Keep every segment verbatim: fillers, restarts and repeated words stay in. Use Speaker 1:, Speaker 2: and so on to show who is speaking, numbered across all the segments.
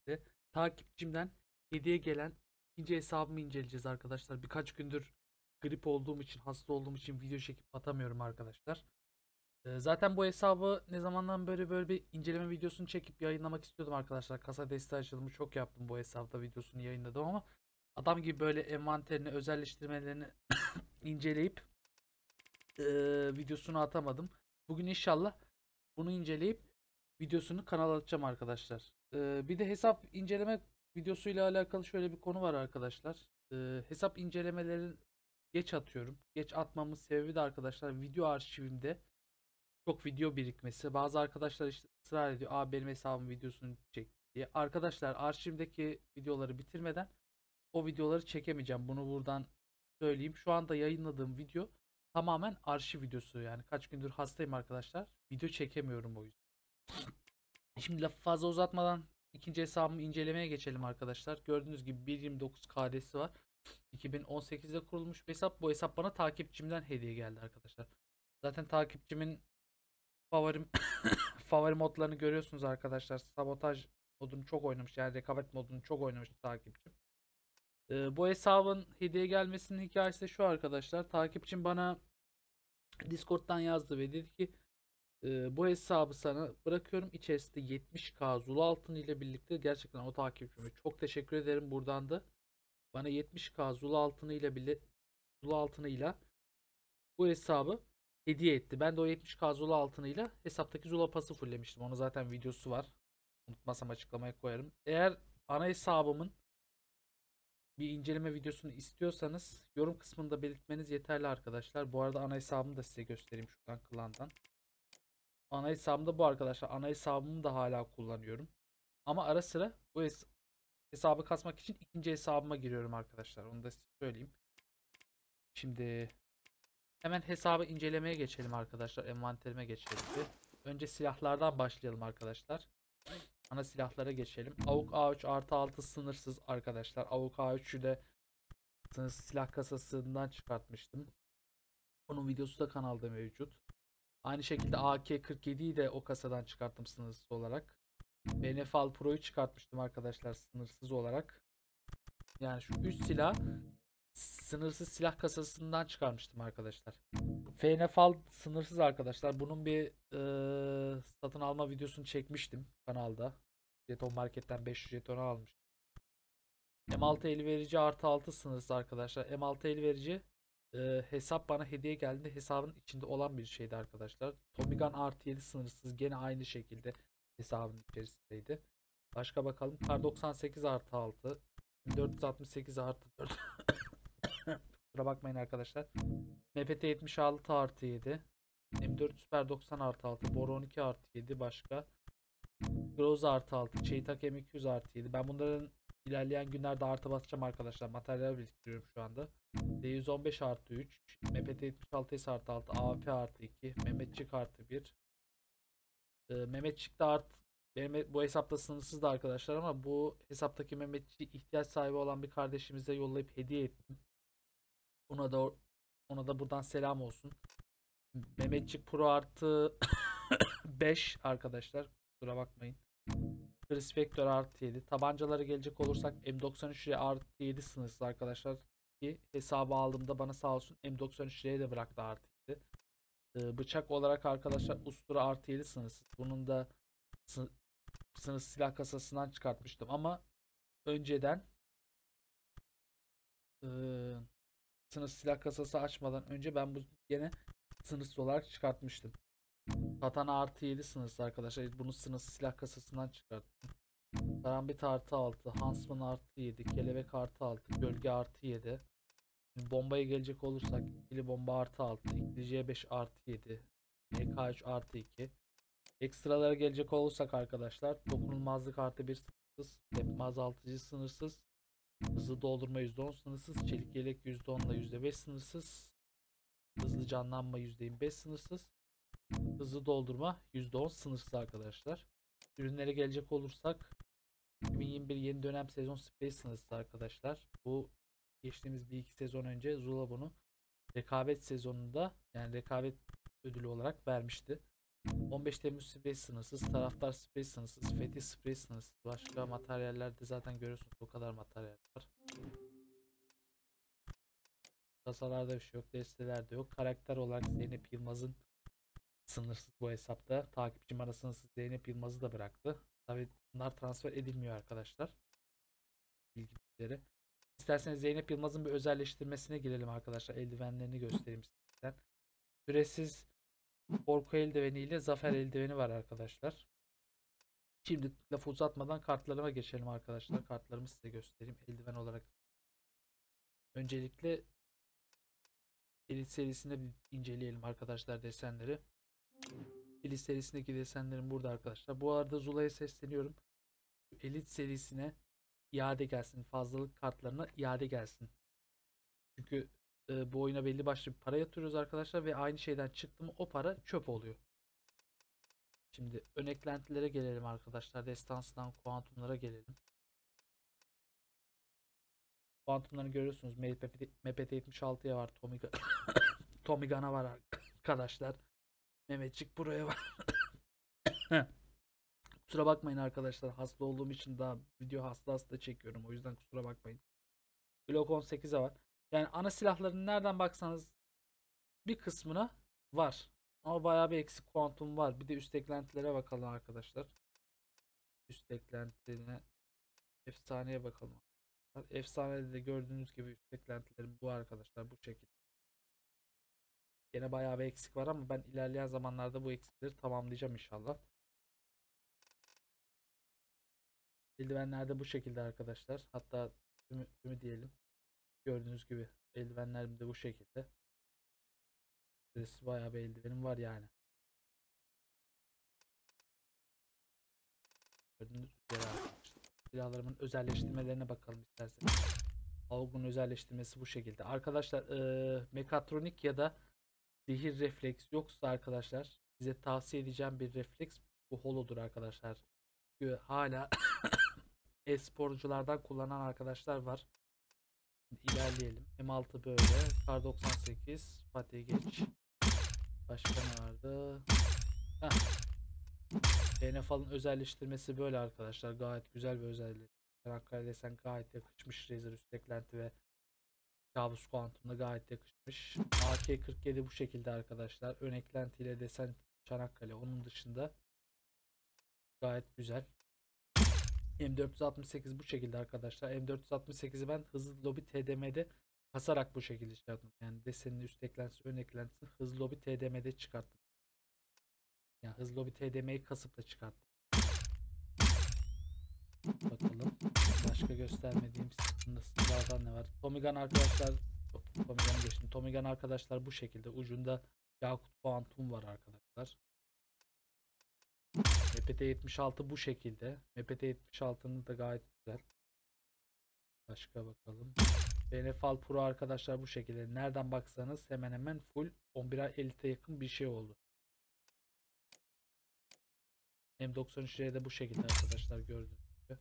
Speaker 1: birlikte takipçimden hediye gelen ikinci hesabımı inceleyeceğiz arkadaşlar. Birkaç gündür grip olduğum için, hasta olduğum için video çekip atamıyorum arkadaşlar. Ee, zaten bu hesabı ne zamandan böyle böyle bir inceleme videosunu çekip yayınlamak istiyordum arkadaşlar. Kasa desteği açılımı çok yaptım, bu hesapta videosunu yayınladım ama adam gibi böyle envanterini, özelleştirmelerini inceleyip e, videosunu atamadım. Bugün inşallah bunu inceleyip videosunu kanala atacağım arkadaşlar. Ee, bir de hesap inceleme videosuyla alakalı şöyle bir konu var arkadaşlar. Ee, hesap incelemelerini geç atıyorum. Geç atmamın sebebi de arkadaşlar video arşivimde çok video birikmesi. Bazı arkadaşlar işte ısrar ediyor. Aa, benim hesabım videosunu çek diye. Arkadaşlar, arşivdeki videoları bitirmeden o videoları çekemeyeceğim. Bunu buradan söyleyeyim. Şu anda yayınladığım video tamamen arşiv videosu. Yani kaç gündür hastayım arkadaşlar. Video çekemiyorum o yüzden. Şimdi lafı fazla uzatmadan ikinci hesabımı incelemeye geçelim arkadaşlar. Gördüğünüz gibi bir nokta yirmi dokuz K D'si var. iki bin on sekizde kurulmuş bir hesap. Bu hesap bana takipçimden hediye geldi arkadaşlar. Zaten takipçimin favorim favori modlarını görüyorsunuz arkadaşlar. Sabotaj modunu çok oynamış. Yani rekabet modunu çok oynamış takipçim. Ee, bu hesabın hediye gelmesinin hikayesi de şu arkadaşlar. Takipçim bana Discord'dan yazdı ve dedi ki Ee, bu hesabı sana bırakıyorum. İçerisinde yetmiş K Zulu altın ile birlikte, gerçekten o takipçime çok teşekkür ederim buradan da. Bana yetmiş K Zulu altını ile bile Zulu altınıyla bu hesabı hediye etti. Ben de o yetmiş K Zulu altınıyla hesaptaki Zula pası fulllemiştim. Onun zaten videosu var. Unutmasam açıklamaya koyarım. Eğer ana hesabımın bir inceleme videosunu istiyorsanız yorum kısmında belirtmeniz yeterli arkadaşlar. Bu arada ana hesabımı da size göstereyim şuradan, klandan. Ana hesabımda bu arkadaşlar. Ana hesabımı da hala kullanıyorum. Ama ara sıra bu hes hesabı kasmak için ikinci hesabıma giriyorum arkadaşlar. Onu da size söyleyeyim. Şimdi hemen hesabı incelemeye geçelim arkadaşlar. Envanterime geçelim bir. Önce silahlardan başlayalım arkadaşlar. Ana silahlara geçelim. AUK A üç artı altı sınırsız arkadaşlar. AUK A üçü de sınırsız silah kasasından çıkartmıştım. Onun videosu da kanalda mevcut. Aynı şekilde A K kırk yediyi de o kasadan çıkarttım sınırsız olarak. B N F Al Pro'yu çıkartmıştım arkadaşlar sınırsız olarak. Yani şu üç silah sınırsız silah kasasından çıkarmıştım arkadaşlar. F N F Al sınırsız arkadaşlar. Bunun bir e, satın alma videosunu çekmiştim kanalda. Jeton Market'ten beş yüz jetonu almış. M altı el verici artı altı sınırsız arkadaşlar. M altı el verici e, hesap bana hediye geldi. Hesabın içinde olan bir şeydi arkadaşlar. Tommy Gun artı yedi sınırsız. Gene aynı şekilde hesabın içerisindeydi. Başka bakalım. Kar doksan sekiz artı altı. dört yüz altmış sekiz artı dört. Kusura bakmayın arkadaşlar. M P T yetmiş altı artı yedi. M dört Super doksan artı altı. Bor on iki artı yedi. Başka. Groza artı altı. Çeytak M iki yüz artı yedi. Ben bunların ilerleyen günlerde artı basacağım arkadaşlar. Materyal biriktiriyorum şu anda. D yüz on beş artı üç. M P T yetmiş altı S artı altı. A W P artı iki. Mehmetçik artı bir. Ee, Mehmetçik de artı. Benim bu hesapta sınırsız da arkadaşlar ama bu hesaptaki Mehmetçi ihtiyaç sahibi olan bir kardeşimize yollayıp hediye ettim. Ona da ona da buradan selam olsun. Mehmetçik Pro artı beş arkadaşlar. Kusura bakmayın. Chris Vector artı yedi. Tabancalara gelecek olursak M doksan üç R artı yedi sınırsız arkadaşlar. Ki hesabı aldığımda bana sağ olsun M doksan üç R'ye de bıraktı artı yedi. Ee, bıçak olarak arkadaşlar Ustura artı yedi sınırsız. Bunun da sı sınırsız silah kasasından çıkartmıştım ama önceden e, sınırsız silah kasası açmadan önce ben bu yine sınırsız olarak çıkartmıştım. Katana artı yedi sınırsız arkadaşlar. Bunu sınırsız silah kasasından çıkarttım. Karambit artı altı. Huntsman artı yedi. Kelebek artı altı. Gölge artı yedi. Bombaya gelecek olursak ikili bomba artı altı. İkili C beş artı yedi. E K üç artı iki. Ekstralara gelecek olursak arkadaşlar dokunulmazlık artı bir sınırsız. Tepme azaltıcı sınırsız. Hızlı doldurma yüzde on sınırsız. Çelik yelek yüzde on ile yüzde beş sınırsız. Hızlı canlanma yüzde yirmi beş sınırsız. Hızlı doldurma yüzde on sınırsız arkadaşlar. Ürünlere gelecek olursak iki bin yirmi bir yeni dönem sezon sprey sınırsız arkadaşlar. Bu geçtiğimiz bir iki sezon önce Zula bunu rekabet sezonunda, yani rekabet ödülü olarak vermişti. on beş Temmuz sprey sınırsız, taraftar sprey sınırsız, fetih sprey sınırsız. Başka materyallerde zaten görüyorsunuz o kadar materyal var. Kasalarda bir şey yok, destelerde yok. Karakter olarak Zeynep Yılmaz'ın sınırsız bu hesapta. Takipçim ara sınırsız Zeynep Yılmaz'ı da bıraktı. Tabii bunlar transfer edilmiyor arkadaşlar. Bilgileri. İsterseniz Zeynep Yılmaz'ın bir özelleştirmesine girelim arkadaşlar. Eldivenlerini göstereyim size. Süresiz korku eldiveni ile zafer eldiveni var arkadaşlar. Şimdi lafı uzatmadan kartlarıma geçelim arkadaşlar. Kartlarımı size göstereyim. Eldiven olarak. Öncelikle Elit serisinde bir inceleyelim arkadaşlar desenleri. Elit serisindeki desenlerim burada arkadaşlar. Bu arada Zula'ya sesleniyorum. Elit serisine iade gelsin. Fazlalık kartlarına iade gelsin. Çünkü e, bu oyuna belli başlı bir para yatırıyoruz arkadaşlar ve aynı şeyden çıktı mı o para çöp oluyor. Şimdi ön eklentilere gelelim arkadaşlar. Destansından kuantumlara gelelim. Kuantumları görüyorsunuz. M P T yetmiş altıya var. Tomiga Tomigana var arkadaşlar. Mehmetçik buraya var. Kusura bakmayın arkadaşlar. Hasta olduğum için daha video hasta hasta çekiyorum. O yüzden kusura bakmayın. Glock on sekize var. Yani ana silahların nereden baksanız bir kısmına var. Ama bayağı bir eksik kuantum var. Bir de üst eklentilere bakalım arkadaşlar. Üst eklentilerine efsaneye bakalım. Efsanede de gördüğünüz gibi üst eklentilerim bu arkadaşlar. Bu şekilde. Yine bayağı bir eksik var ama ben ilerleyen zamanlarda bu eksikleri tamamlayacağım inşallah. Eldivenler de bu şekilde arkadaşlar. Hatta tümü, tümü diyelim. Gördüğünüz gibi eldivenlerim de bu şekilde. Bayağı bir eldivenim var yani. Gördüğünüz üzere arkadaşlar. Silahlarımın özelleştirmelerine bakalım isterseniz. Avgun özelleştirmesi bu şekilde. Arkadaşlar ee, mekatronik ya da zehir refleks yoksa arkadaşlar size tavsiye edeceğim bir refleks bu holodur arkadaşlar. Çünkü hala e-sporculardan kullanan arkadaşlar var. İlerleyelim. M altı böyle. Kar doksan sekiz. Fatih geç. Başka ne vardı? Heh. D N F'ın özelleştirmesi böyle arkadaşlar. Gayet güzel bir özellik. Çanakkale desen gayet yakışmış. Razer üst eklenti ve kabus kuantumda gayet yakışmış. A K kırk yedi bu şekilde arkadaşlar. Ön eklentiyle desen Çanakkale. Onun dışında gayet güzel. M dört yüz altmış sekiz bu şekilde arkadaşlar. M dört yüz altmış sekizi ben hızlı lobi T D M'de kasarak bu şekilde şey yaptım. Yani desenin üst eklentisi, ön eklentisi hızlı lobi T D M'de çıkarttım. Yani hızlı lobi T D M'yi kasıp da çıkarttım. Bakalım. Başka göstermediğim silahlardan ne var? Tomigan arkadaşlar. Tomigan'ı geçtim. Tomigan arkadaşlar bu şekilde. Ucunda Yakut Kuantum var arkadaşlar. M P T yetmiş altı bu şekilde. M P T yetmiş altının da gayet güzel. Başka bakalım. B N F Al Pro arkadaşlar bu şekilde. Nereden baksanız hemen hemen full on bir elite yakın bir şey oldu. M doksan üç de bu şekilde arkadaşlar gördüğünüz gibi.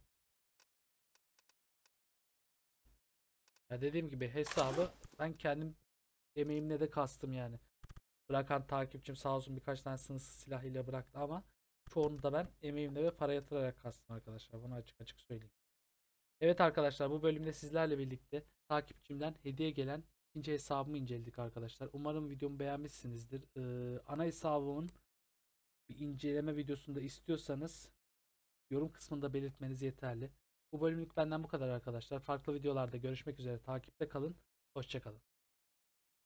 Speaker 1: Ya dediğim gibi hesabı ben kendim emeğimle de kastım yani. Bırakan takipçim sağ olsun birkaç tane sınırsız silah ile bıraktı ama çoğunu da ben emeğimle ve para yatırarak kastım arkadaşlar. Bunu açık açık söyleyeyim. Evet arkadaşlar bu bölümde sizlerle birlikte takipçimden hediye gelen ikinci hesabımı inceledik arkadaşlar. Umarım videomu beğenmişsinizdir. Ee, ana hesabımın bir inceleme videosunda istiyorsanız yorum kısmında belirtmeniz yeterli. Bu bölümlük benden bu kadar arkadaşlar. Farklı videolarda görüşmek üzere. Takipte kalın. Hoşça kalın.